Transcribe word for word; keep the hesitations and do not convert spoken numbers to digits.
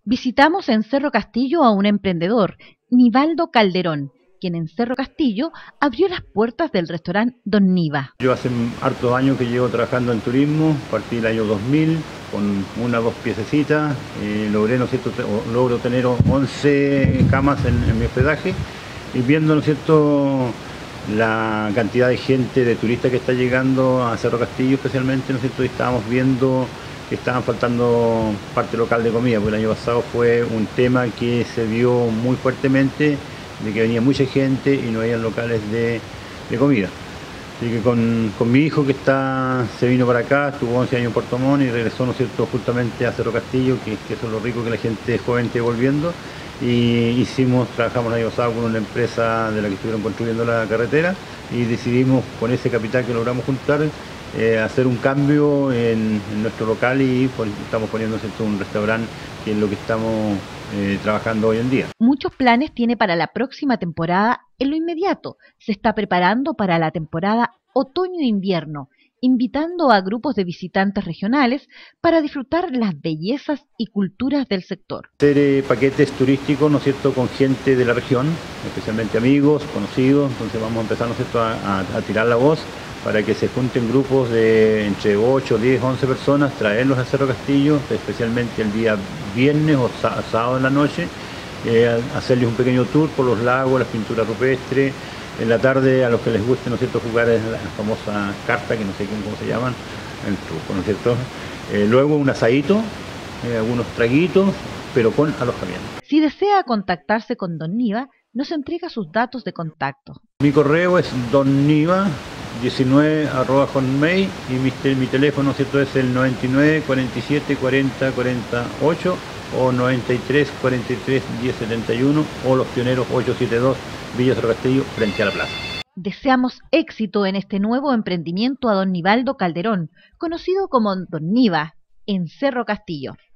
Visitamos en Cerro Castillo a un emprendedor, Nivaldo Calderón, quien en Cerro Castillo abrió las puertas del restaurante Don Niva. Yo hace hartos años que llevo trabajando en turismo, partí el año dos mil con una o dos piececitas, eh, logré, ¿no es cierto?, logro tener once camas en, en mi hospedaje y viendo, ¿no es cierto?, la cantidad de gente, de turistas que está llegando a Cerro Castillo especialmente, ¿no es cierto?, y estábamos viendo que estaban faltando parte local de comida, porque el año pasado fue un tema que se vio muy fuertemente, de que venía mucha gente y no había locales de, de comida. Así que con, con mi hijo que está, se vino para acá, estuvo once años en Puerto Montt y regresó, ¿no es cierto?, justamente a Cerro Castillo, que, que eso es lo rico que la gente joven esté volviendo. Y hicimos, trabajamos el año pasado con una empresa de la que estuvieron construyendo la carretera y decidimos con ese capital que logramos juntar eh, hacer un cambio en, en nuestro local y por, estamos poniendo, ¿cierto?, un restaurante, que es lo que estamos eh, trabajando hoy en día. Muchos planes tiene para la próxima temporada en lo inmediato. Se está preparando para la temporada otoño-invierno, invitando a grupos de visitantes regionales para disfrutar las bellezas y culturas del sector. Hacer eh, paquetes turísticos, ¿no es cierto?, con gente de la región, especialmente amigos, conocidos, entonces vamos a empezar, ¿no es cierto?, a, a, a tirar la voz para que se junten grupos de entre ocho, diez, once personas, traerlos a Cerro Castillo, especialmente el día viernes o sábado en la noche, eh, hacerles un pequeño tour por los lagos, las pinturas rupestres. En la tarde, a los que les guste, ¿no es cierto?, jugar es la famosa carta, que no sé cómo se llaman, el truco, ¿no es cierto? Eh, luego un asadito, eh, algunos traguitos, pero con alojamiento. Si desea contactarse con Don Niva, nos entrega sus datos de contacto. Mi correo es donniva diecinueve arroba hotmail y mi, mi teléfono, ¿cierto?, es el noventa y nueve, cuarenta y siete, cuarenta, cuarenta y ocho o noventa y tres, cuarenta y tres, diez, setenta y uno o Los Pioneros ochocientos setenta y dos, Villa Cerro Castillo, frente a la plaza. Deseamos éxito en este nuevo emprendimiento a don Nivaldo Calderón, conocido como Don Niva, en Cerro Castillo.